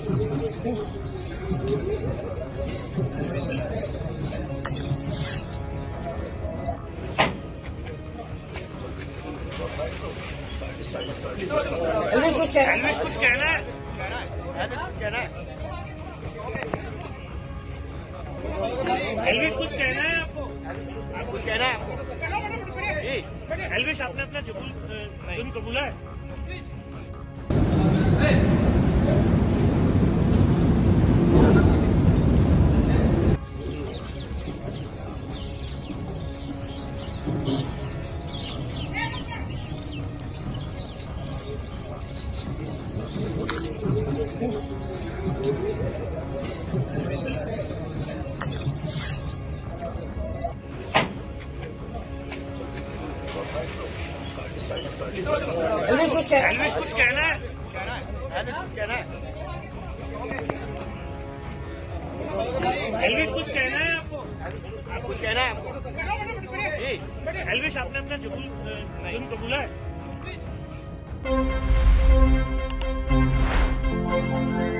एल्विश कुछ कहना है? कुछ कहना है? एल्विश कुछ कहना है आपको? कुछ कहना है आपको? एल्विश आपने अपना जुर्म कबूला है? एल्विश कुछ कहना है? एल्विश कुछ कहना है? एल्विश कुछ कहना है आपको? कुछ कहना है आपको? एल्विश आपने अपना जुर्म कबूला है?